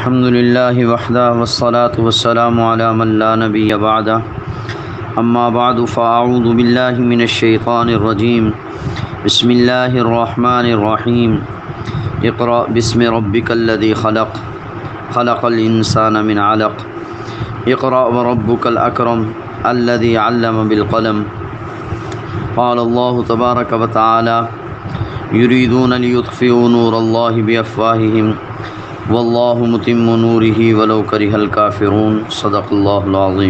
الحمد للہ وحدہ والصلاة والسلام علی من لا نبی بعدہ اما بعد فاعوذ باللہ من الشیطان الرجیم بسم اللہ الرحمن الرحیم اقرأ بسم ربک الذی خلق خلق الانسان من علق اقرأ وربک الاکرم الذی علم بالقلم قال اللہ تبارک وتعالی یریدون لیطفئوا نور اللہ بافواہہم واللہ متم نورہ ولو کرہ الکافرون صدق اللہ العظیم۔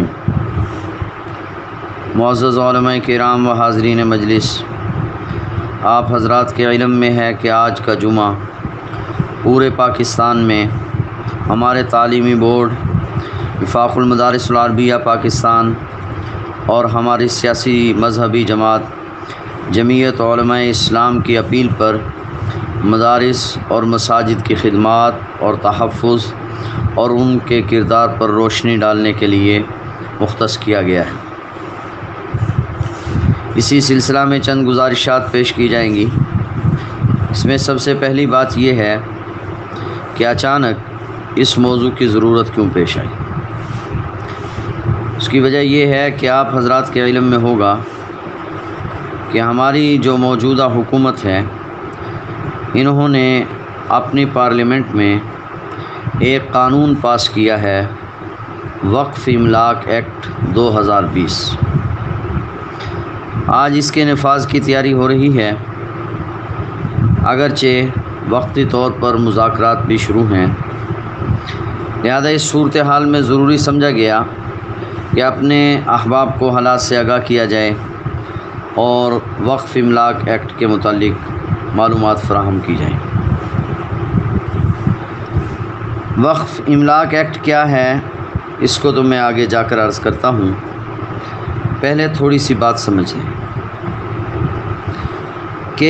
معزز علماء کرام و حاضرین مجلس، آپ حضرات کے علم میں ہے کہ آج کا جمعہ پورے پاکستان میں ہمارے تعلیمی بورڈ وفاق المدارس العربیہ پاکستان اور ہماری سیاسی مذہبی جماعت جمعیت علماء اسلام کی اپیل پر مدارس اور مساجد کی خدمات اور تحفظ اور ان کے کردار پر روشنی ڈالنے کے لیے مختص کیا گیا ہے۔ اسی سلسلہ میں چند گزارشات پیش کی جائیں گی۔ اس میں سب سے پہلی بات یہ ہے کہ اچانک اس موضوع کی ضرورت کیوں پیش آئی۔ اس کی وجہ یہ ہے کہ آپ حضرات کے علم میں ہوگا کہ ہماری جو موجودہ حکومت ہے، انہوں نے اپنی پارلیمنٹ میں ایک قانون پاس کیا ہے، وقف املاک ایکٹ 2020۔ آج اس کے نفاذ کی تیاری ہو رہی ہے، اگرچہ وقتی طور پر مذاکرات بھی شروع ہیں، لہذا اس صورتحال میں ضروری سمجھا گیا کہ اپنے احباب کو حالات سے آگاہ کیا جائے اور وقف املاک ایکٹ کے متعلق معلومات فراہم کی جائیں۔ وقف املاک ایکٹ کیا ہے، اس کو تو میں آگے جا کر عرض کرتا ہوں، پہلے تھوڑی سی بات سمجھیں کہ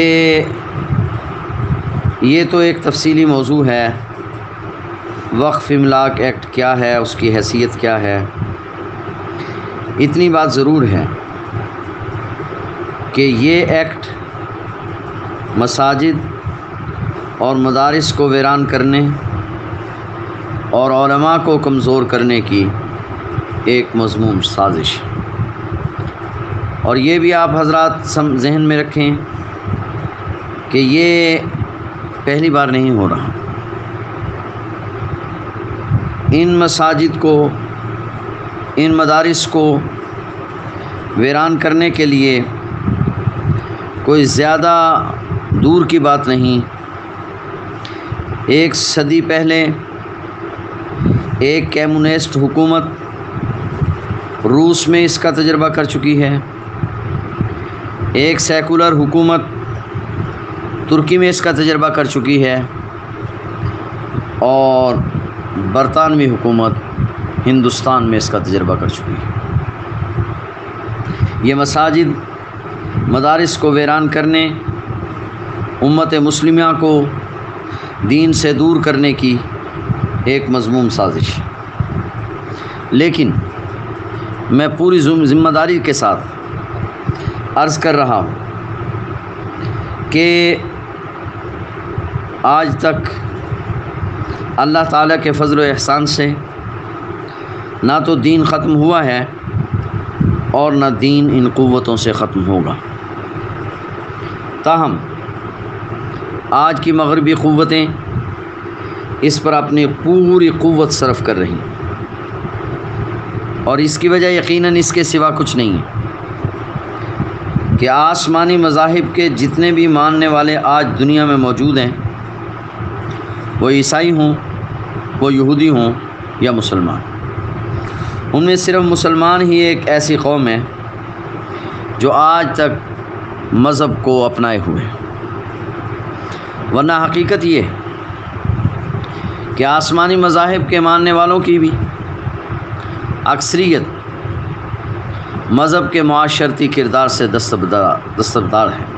یہ تو ایک تفصیلی موضوع ہے، وقف املاک ایکٹ کیا ہے، اس کی حیثیت کیا ہے۔ اتنی بات ضرور ہے کہ یہ ایکٹ مساجد اور مدارس کو ویران کرنے اور علماء کو کمزور کرنے کی ایک مذموم سازش ہے، اور یہ بھی آپ حضرات ذہن میں رکھیں کہ یہ پہلی بار نہیں ہو رہا۔ ان مساجد کو، ان مدارس کو ویران کرنے کے لیے کوئی زیادہ دور کی بات نہیں۔ ایک صدی پہلے ایک کمیونسٹ حکومت روس میں اس کا تجربہ کر چکی ہے، ایک سیکولر حکومت ترکی میں اس کا تجربہ کر چکی ہے، اور برطانوی حکومت ہندوستان میں اس کا تجربہ کر چکی ہے۔ یہ مساجد مدارس کو ویران کرنے، امت مسلمہ کو دین سے دور کرنے کی ایک مذموم سازش ہے۔ لیکن میں پوری ذمہ داری کے ساتھ عرض کر رہا ہوں کہ آج تک اللہ تعالیٰ کے فضل و احسان سے نہ تو دین ختم ہوا ہے اور نہ دین ان قوتوں سے ختم ہوگا۔ تاہم آج کی مغربی قوتیں اس پر اپنی پوری قوت صرف کر رہی ہیں، اور اس کی وجہ یقیناً اس کے سوا کچھ نہیں ہے کہ آسمانی مذاہب کے جتنے بھی ماننے والے آج دنیا میں موجود ہیں، وہ عیسائی ہوں، وہ یہودی ہوں یا مسلمان، ان میں صرف مسلمان ہی ایک ایسی قوم ہے جو آج تک مذہب کو اپنائے ہوئے ہیں، ورنہ حقیقت یہ ہے کہ آسمانی مذاہب کے ماننے والوں کی بھی اکثریت مذہب کے معاشرتی کردار سے دستبردار ہے،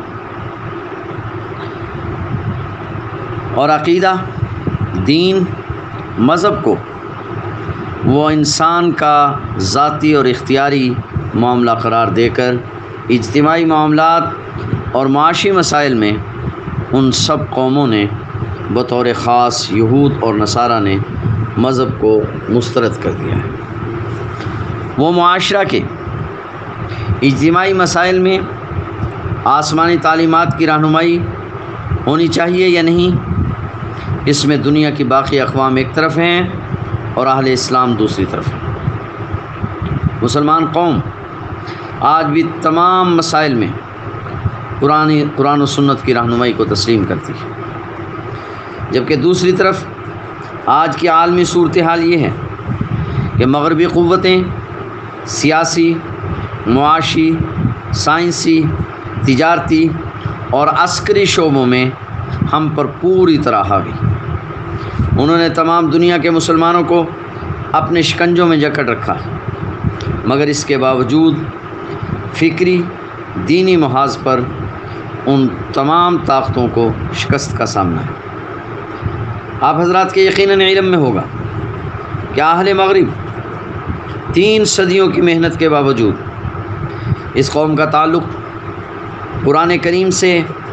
اور عقیدہ، دین، مذہب کو وہ انسان کا ذاتی اور اختیاری معاملہ قرار دے کر اجتماعی معاملات اور معاشی مسائل میں ان سب قوموں نے بطور خاص یہود اور نصارہ نے مذہب کو مسترد کر دیا ہے۔ وہ معاشرہ کے اجتماعی مسائل میں آسمانی تعلیمات کی رہنمائی ہونی چاہیے یا نہیں، اس میں دنیا کی باقی اقوام ایک طرف ہیں اور اہل اسلام دوسری طرف ہیں۔ مسلمان قوم آج بھی تمام مسائل میں قرآن و سنت کی رہنمائی کو تسلیم کرتی ہے، جبکہ دوسری طرف آج کی عالمی صورتحال یہ ہے کہ مغربی قوتیں سیاسی، معاشی، سائنسی، تجارتی اور عسکری شعبوں میں ہم پر پوری طرح حاوی۔ انہوں نے تمام دنیا کے مسلمانوں کو اپنے شکنجوں میں جکڑ رکھا ہے، مگر اس کے باوجود فکری دینی محاذ پر ان تمام طاقتوں کو شکست کا سامنا ہے۔ آپ حضرات کے یقیناً علم میں ہوگا کہ اہل مغرب 3 صدیوں کی محنت کے باوجود اس قوم کا تعلق قرآن کریم سے،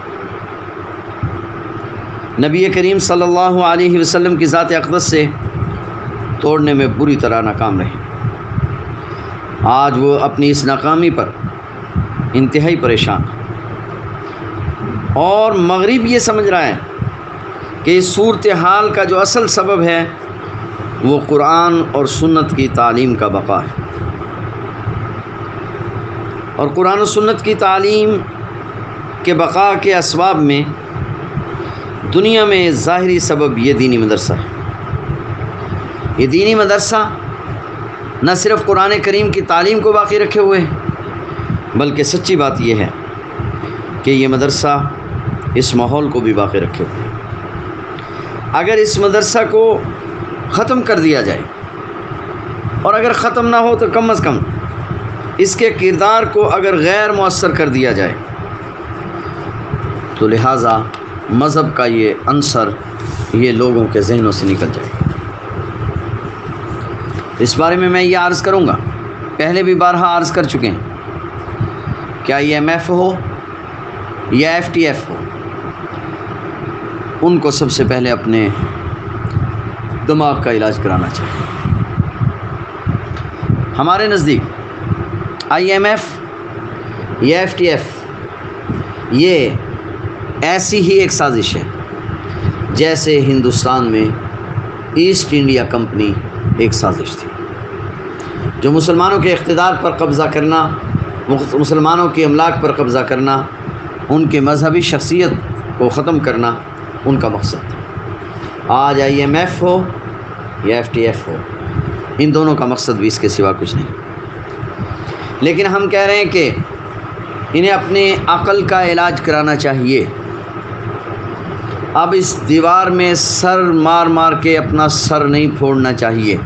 نبی کریم صلی اللہ علیہ وسلم کی ذات اقدس سے توڑنے میں بری طرح ناکام رہے۔ آج وہ اپنی اس ناکامی پر انتہائی پریشان ہے، اور مغرب یہ سمجھ رہا ہے کہ اس صورتحال کا جو اصل سبب ہے وہ قرآن اور سنت کی تعلیم کا بقا ہے، اور قرآن و سنت کی تعلیم کے بقا کے اسباب میں دنیا میں ظاہری سبب یہ دینی مدرسہ ہے۔ یہ دینی مدرسہ نہ صرف قرآن کریم کی تعلیم کو باقی رکھے ہوئے ہے، بلکہ سچی بات یہ ہے کہ یہ مدرسہ اس ماحول کو بھی باقی رکھے ہوئے ہے۔ اگر اس مدرسہ کو ختم کر دیا جائے، اور اگر ختم نہ ہو تو کم از کم اس کے کردار کو اگر غیر مؤثر کر دیا جائے، تو لہٰذا مذہب کا یہ عنصر یہ لوگوں کے ذہنوں سے نکل جائے گا۔ اس بارے میں یہ عرض کروں گا، پہلے بھی بارہا عرض کر چکے ہیں، کیا IMF ہو یا FTF ہو، ان کو سب سے پہلے اپنے دماغ کا علاج کرانا چاہیے۔ ہمارے نزدیک IMF یا FTF یہ ایسی ہی ایک سازش ہے جیسے ہندوستان میں ایسٹ انڈیا کمپنی ایک سازش تھی، جو مسلمانوں کے اقتدار پر قبضہ کرنا، مسلمانوں کی املاک پر قبضہ کرنا، ان کے مذہبی شخصیت کو ختم کرنا ان کا مقصد تھا۔ آج IMF ہو یا FTF ہو، ان دونوں کا مقصد بھی اس کے سوا کچھ نہیں، لیکن ہم کہہ رہے ہیں کہ انہیں اپنے عقل کا علاج کرانا چاہیے۔ اب اس دیوار میں سر مار مار کے اپنا سر نہیں پھوڑنا چاہیے۔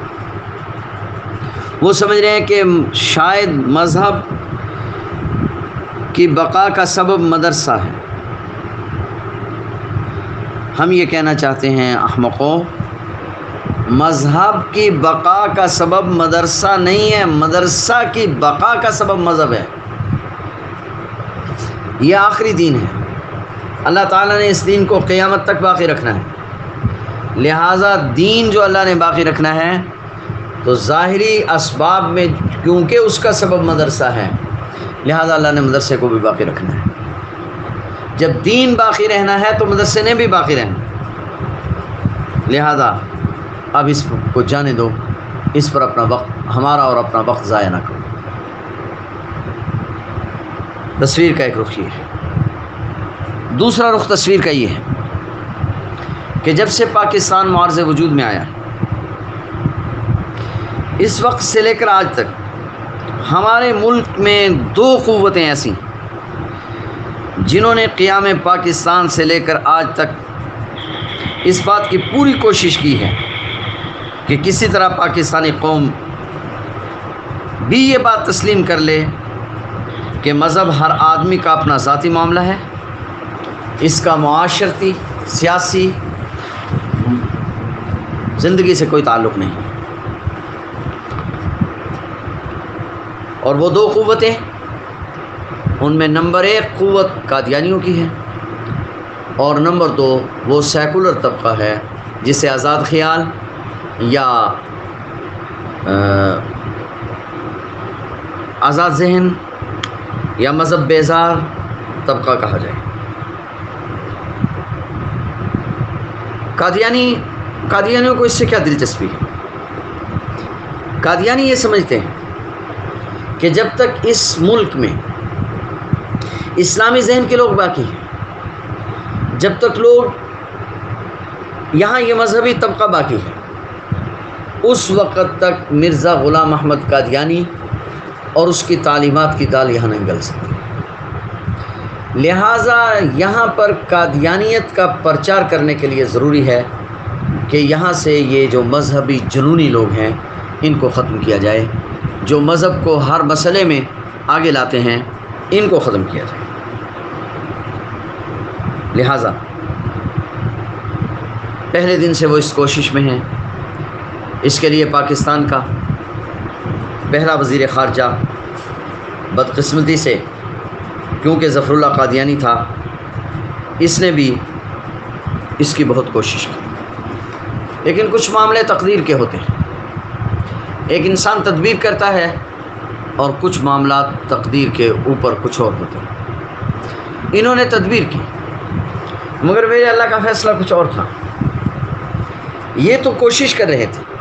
وہ سمجھ رہے ہیں کہ شاید مذہب کی بقا کا سبب مدرسہ ہے۔ ہم یہ کہنا چاہتے ہیں احمقوں، مذہب کی بقا کا سبب مدرسہ نہیں ہے، مدرسہ کی بقا کا سبب مذہب ہے۔ یہ آخری دین ہے، اللہ تعالیٰ نے اس دین کو قیامت تک باقی رکھنا ہے، لہٰذا دین جو اللہ نے باقی رکھنا ہے تو ظاہری اسباب میں کیونکہ اس کا سبب مدرسہ ہے، لہٰذا اللہ نے مدرسے کو بھی باقی رکھنا ہے۔ جب دین باقی رہنا ہے تو مدرسے نے بھی باقی رہنا، لہٰذا اب اس کو جانے دو، اس پر اپنا وقت ہمارا اور اپنا وقت ضائع نہ کرو۔ تصویر کا ایک رخ یہ ہے، دوسرا رخ تصویر کا یہ ہے کہ جب سے پاکستان معارض وجود میں آیا، اس وقت سے لے کر آج تک ہمارے ملک میں 2 قوتیں ایسی جنہوں نے قیام پاکستان سے لے کر آج تک اس بات کی پوری کوشش کی ہے کہ کسی طرح پاکستانی قوم بھی یہ بات تسلیم کر لے کہ مذہب ہر آدمی کا اپنا ذاتی معاملہ ہے، اس کا معاشرتی، سیاسی زندگی سے کوئی تعلق نہیں۔ اور وہ 2 قوتیں، ان میں نمبر 1 قوت قادیانیوں کی ہے، اور نمبر 2 وہ سیکولر طبقہ ہے جسے آزاد خیال، یا آزاد ذہن یا مذہب بیزار طبقہ کہا جائے۔ قادیانیوں کو اس سے کیا دلچسپی ہے؟ قادیانی یہ سمجھتے ہیں کہ جب تک اس ملک میں اسلامی ذہن کے لوگ باقی ہیں، جب تک لوگ یہاں یہ مذہبی طبقہ باقی ہے، اس وقت تک مرزا غلام احمد قادیانی اور اس کی تعلیمات کی دال یہاں نہیں گل سکتی۔ لہٰذا یہاں پر قادیانیت کا پرچار کرنے کے لیے ضروری ہے کہ یہاں سے یہ جو مذہبی جنونی لوگ ہیں ان کو ختم کیا جائے، جو مذہب کو ہر مسئلے میں آگے لاتے ہیں ان کو ختم کیا جائے۔ لہٰذا پہلے دن سے وہ اس کوشش میں ہیں۔ اس کے لیے پاکستان کا پہلا وزیر خارجہ بدقسمتی سے، کیونکہ ظفر اللہ قادیانی تھا، اس نے بھی اس کی بہت کوشش کی، لیکن کچھ معاملے تقدیر کے ہوتے ہیں۔ ایک انسان تدبیر کرتا ہے اور کچھ معاملات تقدیر کے اوپر کچھ اور ہوتے ہیں۔ انہوں نے تدبیر کی مگر میرے اللہ کا فیصلہ کچھ اور تھا۔ یہ تو کوشش کر رہے تھے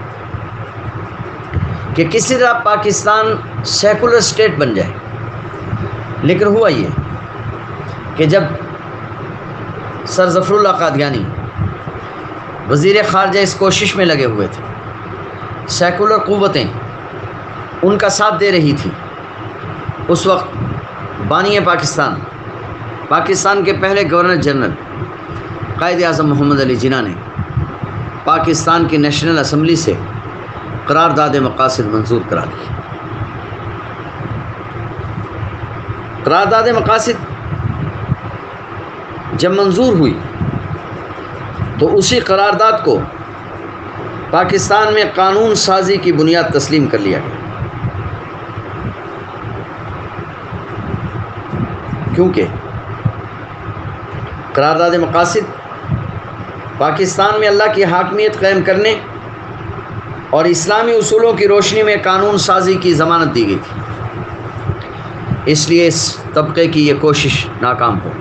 کہ کسی طرح پاکستان سیکولر اسٹیٹ بن جائے، لیکن ہوا یہ کہ جب سر ظفر اللہ قادیانی وزیر خارجہ اس کوشش میں لگے ہوئے تھے، سیکولر قوتیں ان کا ساتھ دے رہی تھی، اس وقت بانی پاکستان کے پہلے گورنر جنرل قائد اعظم محمد علی جناح نے پاکستان کی نیشنل اسمبلی سے قرارداد مقاصد منظور کرا دی۔ قرارداد مقاصد جب منظور ہوئی تو اسی قرارداد کو پاکستان میں قانون سازی کی بنیاد تسلیم کر لیا گیا، کیونکہ قرارداد مقاصد پاکستان میں اللہ کی حاکمیت قائم کرنے اور اسلامی اصولوں کی روشنی میں قانون سازی کی ضمانت دی گئی تھی۔ اس لیے اس طبقے کی یہ کوشش ناکام ہو،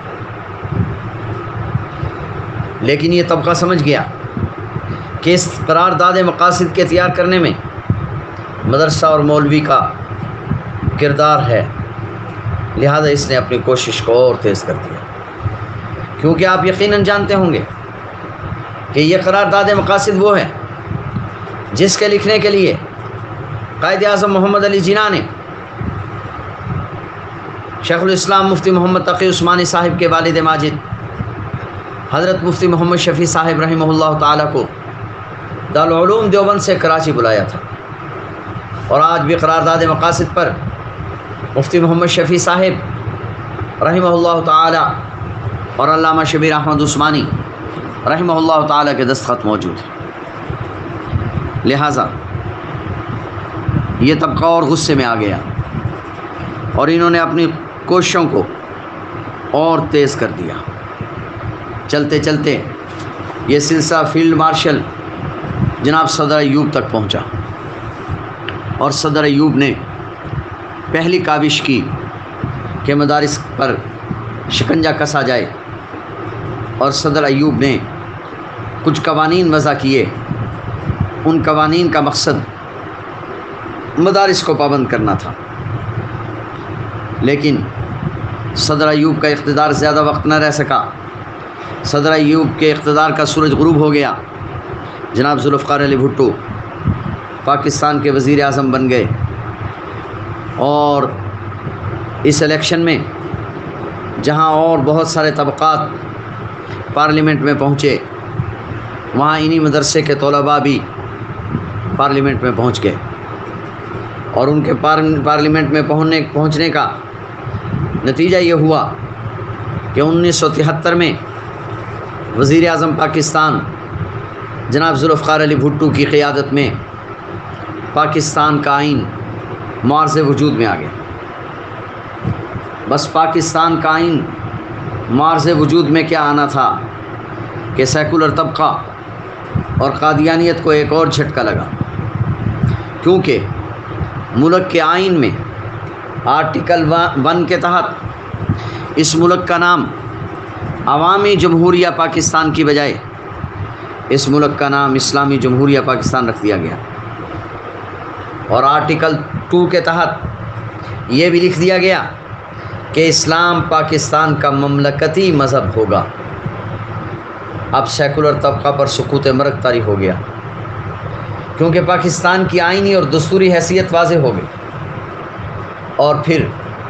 لیکن یہ طبقہ سمجھ گیا کہ اس قرارداد مقاصد کے تیار کرنے میں مدرسہ اور مولوی کا کردار ہے، لہذا اس نے اپنی کوشش کو اور تیز کر دیا۔ کیونکہ آپ یقیناً جانتے ہوں گے کہ یہ قرارداد مقاصد وہ ہے جس کے لکھنے کے لیے قائد اعظم محمد علی جناح نے شیخ الاسلام مفتی محمد تقی عثمانی صاحب کے والد ماجد حضرت مفتی محمد شفیع صاحب رحمہ اللہ تعالیٰ کو دارالعلوم دیوبند سے کراچی بلایا تھا، اور آج بھی قرارداد مقاصد پر مفتی محمد شفیع صاحب رحمہ اللہ تعالیٰ اور علامہ شبیر احمد عثمانی رحمہ اللہ تعالیٰ کے دستخط موجود ہیں۔ لہٰذا یہ طبقہ اور غصے میں آ گیا اور انہوں نے اپنی کوششوں کو اور تیز کر دیا۔ چلتے چلتے یہ سلسلہ فیلڈ مارشل جناب صدر ایوب تک پہنچا، اور صدر ایوب نے پہلی کاوش کی کہ مدارس پر شکنجہ کسا جائے، اور صدر ایوب نے کچھ قوانین وضع کیے۔ ان قوانین کا مقصد مدارس کو پابند کرنا تھا، لیکن صدر ایوب کا اقتدار زیادہ وقت نہ رہ سکا۔ صدر ایوب کے اقتدار کا سورج غروب ہو گیا۔ جناب ذوالفقار علی بھٹو پاکستان کے وزیر اعظم بن گئے، اور اس الیکشن میں جہاں اور بہت سارے طبقات پارلیمنٹ میں پہنچے، وہاں انہی مدرسے کے طلباء بھی پارلیمنٹ میں پہنچ گئے، اور ان کے پارلیمنٹ میں پہنچنے کا نتیجہ یہ ہوا کہ 1973 میں وزیر اعظم پاکستان جناب ذوالفقار علی بھٹو کی قیادت میں پاکستان کا آئین معارض وجود میں آ گیا۔ بس پاکستان کا آئین معارض وجود میں کیا آنا تھا کہ سیکولر طبقہ اور قادیانیت کو ایک اور جھٹکا لگا، کیونکہ ملک کے آئین میں آرٹیکل 1 کے تحت اس ملک کا نام عوامی جمہوریہ پاکستان کی بجائے اس ملک کا نام اسلامی جمہوریہ پاکستان رکھ دیا گیا، اور آرٹیکل 2 کے تحت یہ بھی لکھ دیا گیا کہ اسلام پاکستان کا مملکتی مذہب ہوگا۔ اب سیکولر طبقہ پر سکوت مرگ طاری ہو گیا، کیونکہ پاکستان کی آئینی اور دستوری حیثیت واضح ہو گئی، اور پھر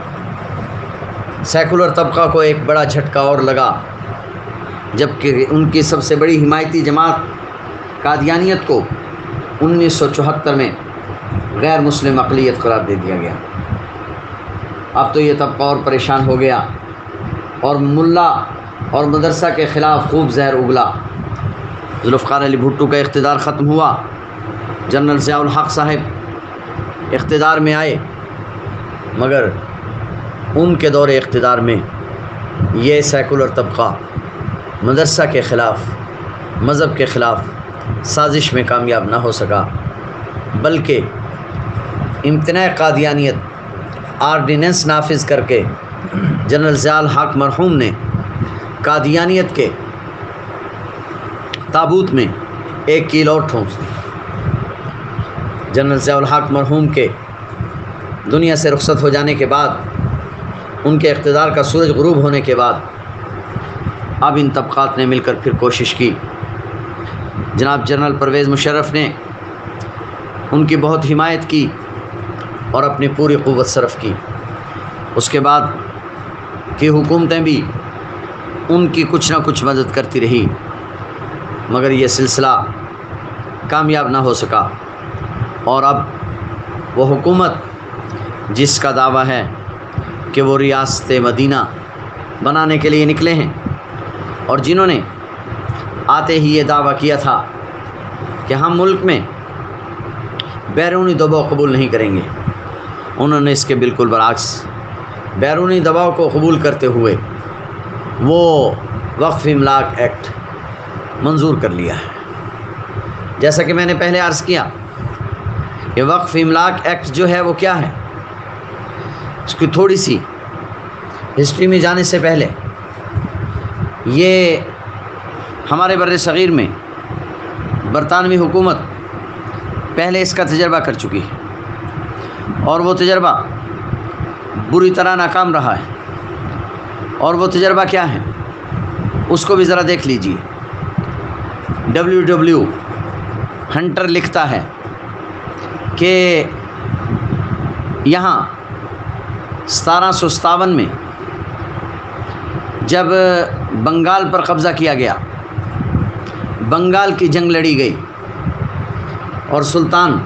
سیکولر طبقہ کو ایک بڑا جھٹکا اور لگا، جبکہ ان کی سب سے بڑی حمایتی جماعت قادیانیت کو 1974 میں غیر مسلم اقلیت قرار دے دیا گیا۔ اب تو یہ طبقہ اور پریشان ہو گیا، اور ملا اور مدرسہ کے خلاف خوب زہر اگلا۔ ذوالفقار علی بھٹو کا اقتدار ختم ہوا، جنرل ضیاء الحق صاحب اقتدار میں آئے، مگر ان کے دور اقتدار میں یہ سیکولر طبقہ مدرسہ کے خلاف، مذہب کے خلاف سازش میں کامیاب نہ ہو سکا، بلکہ امتناع قادیانیت آرڈیننس نافذ کر کے جنرل ضیاء الحق مرحوم نے قادیانیت کے تابوت میں ایک کیل اور ٹھونس دی۔ جنرل ضیاء الحق مرحوم کے دنیا سے رخصت ہو جانے کے بعد، ان کے اقتدار کا سورج غروب ہونے کے بعد، اب ان طبقات نے مل کر پھر کوشش کی۔ جناب جنرل پرویز مشرف نے ان کی بہت حمایت کی اور اپنی پوری قوت صرف کی۔ اس کے بعد کی حکومتیں بھی ان کی کچھ نہ کچھ مدد کرتی رہی، مگر یہ سلسلہ کامیاب نہ ہو سکا، اور اب وہ حکومت جس کا دعویٰ ہے کہ وہ ریاست مدینہ بنانے کے لیے نکلے ہیں، اور جنہوں نے آتے ہی یہ دعویٰ کیا تھا کہ ہم ملک میں بیرونی دباؤ قبول نہیں کریں گے، انہوں نے اس کے بالکل برعکس بیرونی دباؤ کو قبول کرتے ہوئے وہ وقف املاک ایکٹ منظور کر لیا ہے۔ جیسا کہ میں نے پہلے عرض کیا کہ وقف املاک ایکٹ جو ہے وہ کیا ہے، اس کی تھوڑی سی ہسٹری میں جانے سے پہلے، یہ ہمارے بر صغیر میں برطانوی حکومت پہلے اس کا تجربہ کر چکی ہے، اور وہ تجربہ بری طرح ناکام رہا ہے، اور وہ تجربہ کیا ہے اس کو بھی ذرا دیکھ لیجئے۔ WW ہنٹر لکھتا ہے کہ یہاں 1757 میں جب بنگال پر قبضہ کیا گیا، بنگال کی جنگ لڑی گئی، اور سلطان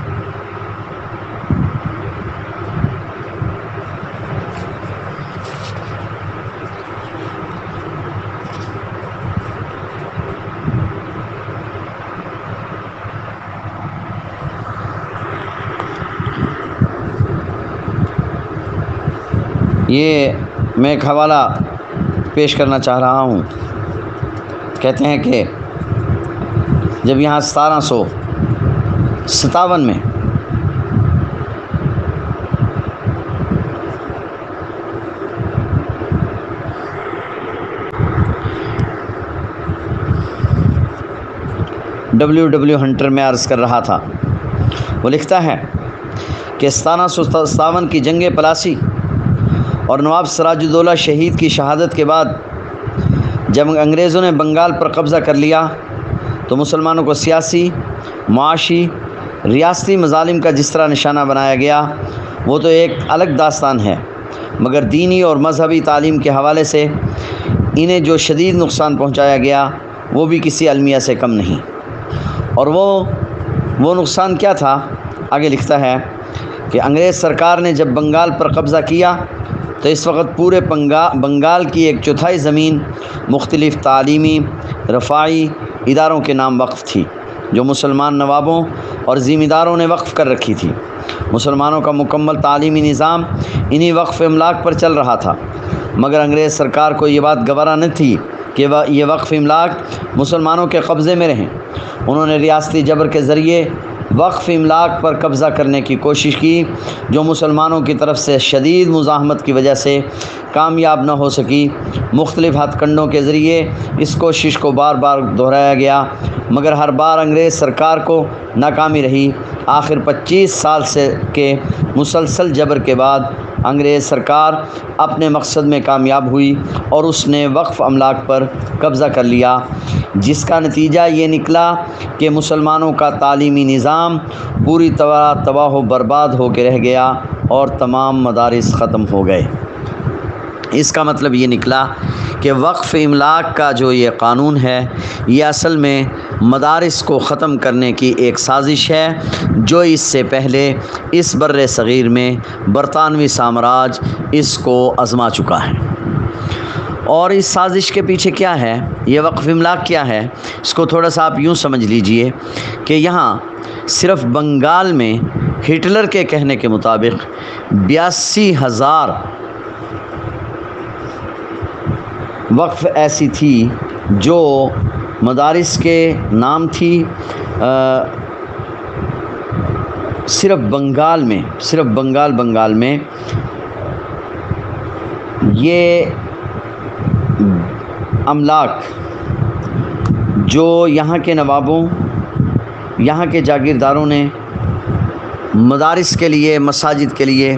یہ میں ایک حوالہ پیش کرنا چاہ رہا ہوں۔ کہتے ہیں کہ جب یہاں 1757 میں WW ہنٹر میں عرض کر رہا تھا، وہ لکھتا ہے کہ 1757 کی جنگ پلاسی اور نواب سراج الدولہ شہید کی شہادت کے بعد جب انگریزوں نے بنگال پر قبضہ کر لیا تو مسلمانوں کو سیاسی، معاشی، ریاستی مظالم کا جس طرح نشانہ بنایا گیا وہ تو ایک الگ داستان ہے، مگر دینی اور مذہبی تعلیم کے حوالے سے انہیں جو شدید نقصان پہنچایا گیا وہ بھی کسی المیہ سے کم نہیں۔ اور وہ نقصان کیا تھا؟ آگے لکھتا ہے کہ انگریز سرکار نے جب بنگال پر قبضہ کیا تو اس وقت پورے بنگال کی 1/4 زمین مختلف تعلیمی، رفاعی اداروں کے نام وقف تھی، جو مسلمان نوابوں اور ذمہ نے وقف کر رکھی تھی۔ مسلمانوں کا مکمل تعلیمی نظام انہی وقف املاک پر چل رہا تھا، مگر انگریز سرکار کو یہ بات گوارا نہ تھی کہ کہ یہ وقف املاک مسلمانوں کے قبضے میں رہیں۔ انہوں نے ریاستی جبر کے ذریعے وقف املاک پر قبضہ کرنے کی کوشش کی، جو مسلمانوں کی طرف سے شدید مزاحمت کی وجہ سے کامیاب نہ ہو سکی۔ مختلف ہتھ کنڈوں کے ذریعے اس کوشش کو بار بار دہرایا گیا، مگر ہر بار انگریز سرکار کو ناکامی رہی۔ آخر 25 سال کے مسلسل جبر کے بعد انگریز سرکار اپنے مقصد میں کامیاب ہوئی اور اس نے وقف املاک پر قبضہ کر لیا، جس کا نتیجہ یہ نکلا کہ مسلمانوں کا تعلیمی نظام پوری طرح تباہ و برباد ہو کے رہ گیا اور تمام مدارس ختم ہو گئے۔ اس کا مطلب یہ نکلا کہ وقف املاک کا جو یہ قانون ہے، یہ اصل میں مدارس کو ختم کرنے کی ایک سازش ہے، جو اس سے پہلے اس بر صغیر میں برطانوی سامراج اس کو آزما چکا ہے۔ اور اس سازش کے پیچھے کیا ہے، یہ وقف املاک کیا ہے، اس کو تھوڑا سا آپ یوں سمجھ لیجئے کہ یہاں صرف بنگال میں ہٹلر کے کہنے کے مطابق 82,000 وقف ایسی تھی جو مدارس کے نام تھی۔ صرف بنگال میں یہ املاک جو یہاں کے نوابوں، یہاں کے جاگیرداروں نے مدارس کے لیے، مساجد کے لیے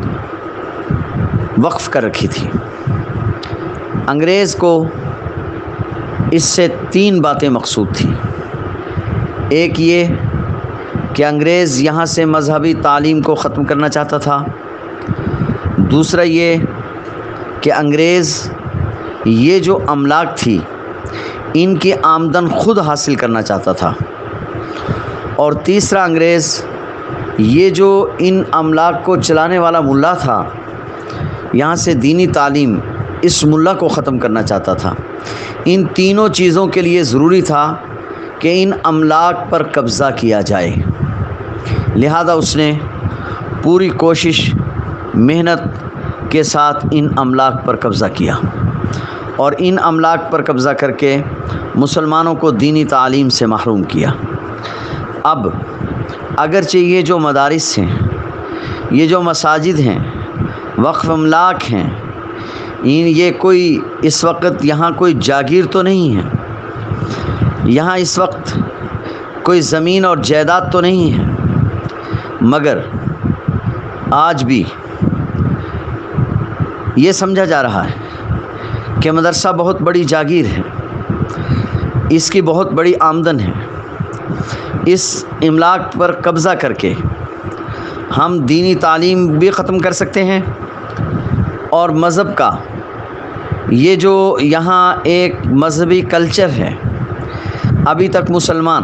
وقف کر رکھی تھی۔ انگریز کو اس سے 3 باتیں مقصود تھیں۔ ایک یہ کہ انگریز یہاں سے مذہبی تعلیم کو ختم کرنا چاہتا تھا۔ دوسرا یہ کہ انگریز یہ جو املاک تھی ان کی آمدن خود حاصل کرنا چاہتا تھا۔ اور تیسرا، انگریز یہ جو ان املاک کو چلانے والا ملا تھا، یہاں سے دینی تعلیم اس ملا کو ختم کرنا چاہتا تھا۔ ان تینوں چیزوں کے لیے ضروری تھا کہ ان املاک پر قبضہ کیا جائے، لہذا اس نے پوری کوشش، محنت کے ساتھ ان املاک پر قبضہ کیا اور ان املاک پر قبضہ کر کے مسلمانوں کو دینی تعلیم سے محروم کیا۔ اب اگرچہ یہ جو مدارس ہیں، یہ جو مساجد ہیں، وقف املاک ہیں، یہ کوئی اس وقت یہاں کوئی جاگیر تو نہیں ہے، یہاں اس وقت کوئی زمین اور جائیداد تو نہیں ہے، مگر آج بھی یہ سمجھا جا رہا ہے کہ مدرسہ بہت بڑی جاگیر ہے، اس کی بہت بڑی آمدن ہے۔ اس املاک پر قبضہ کر کے ہم دینی تعلیم بھی ختم کر سکتے ہیں، اور مذہب کا یہ جو یہاں ایک مذہبی کلچر ہے، ابھی تک مسلمان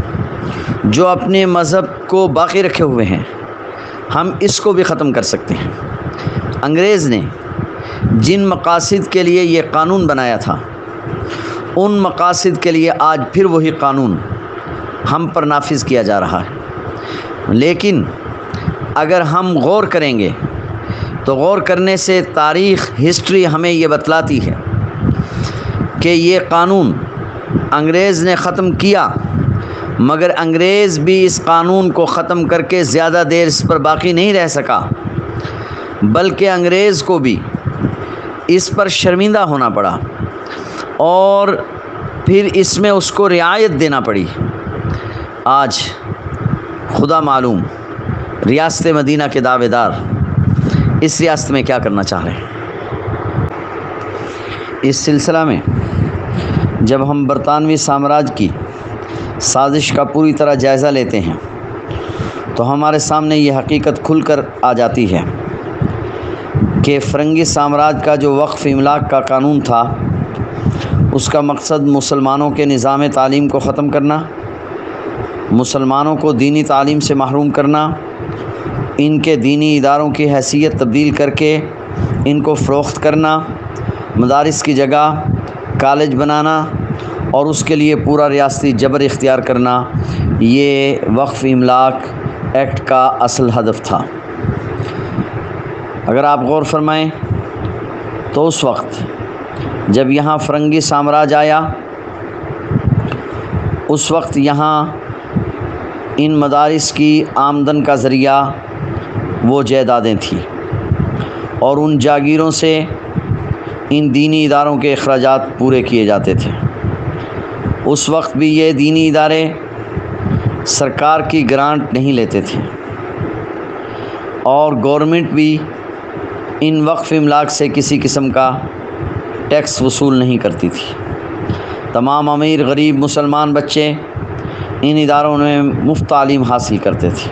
جو اپنے مذہب کو باقی رکھے ہوئے ہیں، ہم اس کو بھی ختم کر سکتے ہیں۔ انگریز نے جن مقاصد کے لیے یہ قانون بنایا تھا، ان مقاصد کے لیے آج پھر وہی قانون ہم پر نافذ کیا جا رہا ہے۔ لیکن اگر ہم غور کریں گے تو غور کرنے سے تاریخ، ہسٹری ہمیں یہ بتلاتی ہے کہ یہ قانون انگریز نے ختم کیا، مگر انگریز بھی اس قانون کو ختم کر کے زیادہ دیر اس پر باقی نہیں رہ سکا، بلکہ انگریز کو بھی اس پر شرمندہ ہونا پڑا اور پھر اس میں اس کو رعایت دینا پڑی۔ آج خدا معلوم ریاست مدینہ کے دعوے دار اس ریاست میں کیا کرنا چاہ رہے ہیں۔ اس سلسلہ میں جب ہم برطانوی سامراج کی سازش کا پوری طرح جائزہ لیتے ہیں تو ہمارے سامنے یہ حقیقت کھل کر آ جاتی ہے کہ فرنگی سامراج کا جو وقف املاک کا قانون تھا، اس کا مقصد مسلمانوں کے نظام تعلیم کو ختم کرنا، مسلمانوں کو دینی تعلیم سے محروم کرنا، ان کے دینی اداروں کی حیثیت تبدیل کر کے ان کو فروخت کرنا، مدارس کی جگہ کالج بنانا اور اس کے لیے پورا ریاستی جبر اختیار کرنا، یہ وقف املاک ایکٹ کا اصل ہدف تھا۔ اگر آپ غور فرمائیں تو اس وقت جب یہاں فرنگی سامراج آیا اس وقت یہاں ان مدارس کی آمدن کا ذریعہ وہ جائیدادیں تھیں اور ان جاگیروں سے ان دینی اداروں کے اخراجات پورے کیے جاتے تھے۔ اس وقت بھی یہ دینی ادارے سرکار کی گرانٹ نہیں لیتے تھے اور گورنمنٹ بھی ان وقف املاک سے کسی قسم کا ٹیکس وصول نہیں کرتی تھی۔ تمام امیر غریب مسلمان بچے ان اداروں میں مفت تعلیم حاصل کرتے تھے۔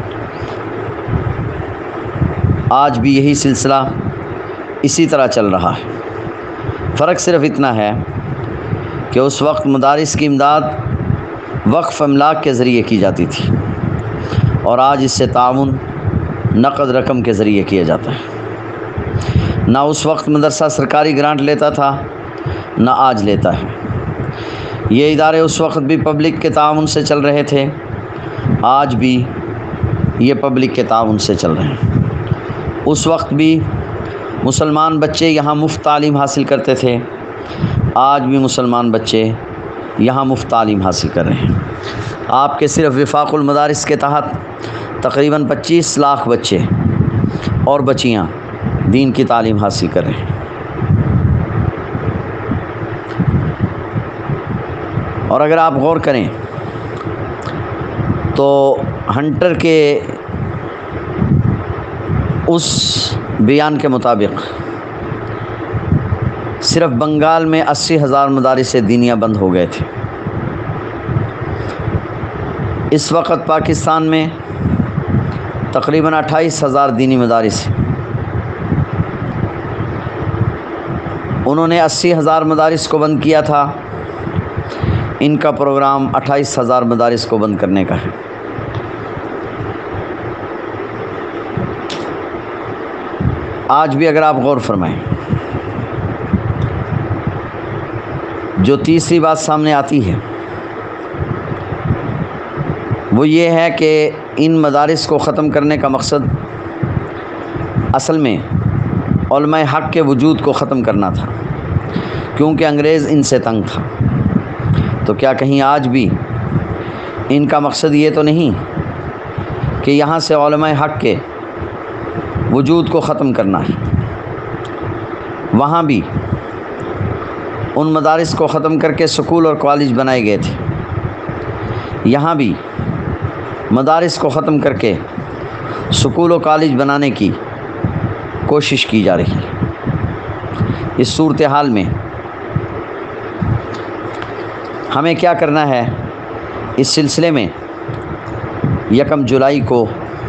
آج بھی یہی سلسلہ اسی طرح چل رہا ہے۔ فرق صرف اتنا ہے کہ اس وقت مدارس کی امداد وقف املاک کے ذریعے کی جاتی تھی اور آج اس سے تعاون نقد رقم کے ذریعے کیا جاتا ہے۔ نہ اس وقت مدرسہ سرکاری گرانٹ لیتا تھا نہ آج لیتا ہے۔ یہ ادارے اس وقت بھی پبلک کے تعاون سے چل رہے تھے، آج بھی یہ پبلک کے تعاون سے چل رہے ہیں۔ اس وقت بھی مسلمان بچے یہاں مفت تعلیم حاصل کرتے تھے، آج بھی مسلمان بچے یہاں مفت تعلیم حاصل کر رہے ہیں۔ آپ کے صرف وفاق المدارس کے تحت تقریباً 25 لاکھ بچے اور بچیاں دین کی تعلیم حاصل کر رہے ہیں۔ اور اگر آپ غور کریں تو ہنٹر کے اس بیان کے مطابق صرف بنگال میں 80,000 مدارس دینیہ بند ہو گئے تھے۔ اس وقت پاکستان میں تقریباً 28,000 دینی مدارس ہیں۔ انہوں نے 80,000 مدارس کو بند کیا تھا، ان کا پروگرام 28,000 مدارس کو بند کرنے کا ہے۔ آج بھی اگر آپ غور فرمائیں، جو تیسری بات سامنے آتی ہے وہ یہ ہے کہ ان مدارس کو ختم کرنے کا مقصد اصل میں علماء حق کے وجود کو ختم کرنا تھا، کیونکہ انگریز ان سے تنگ تھا۔ تو کیا کہیں آج بھی ان کا مقصد یہ تو نہیں کہ یہاں سے علماء حق کے وجود کو ختم کرنا ہے؟ وہاں بھی ان مدارس کو ختم کر کے سکول اور کالج بنائے گئے تھے، یہاں بھی مدارس کو ختم کر کے سکول و کالج بنانے کی کوشش کی جا رہی ہے۔ اس صورتحال میں ہمیں کیا کرنا ہے؟ اس سلسلے میں 1 جولائی کو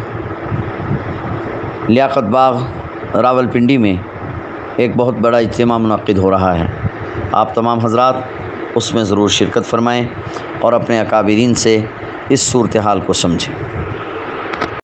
لیاقت باغ راولپنڈی میں ایک بہت بڑا اجتماع منعقد ہو رہا ہے۔ آپ تمام حضرات اس میں ضرور شرکت فرمائیں اور اپنے اکابرین سے اس صورتحال کو سمجھیں۔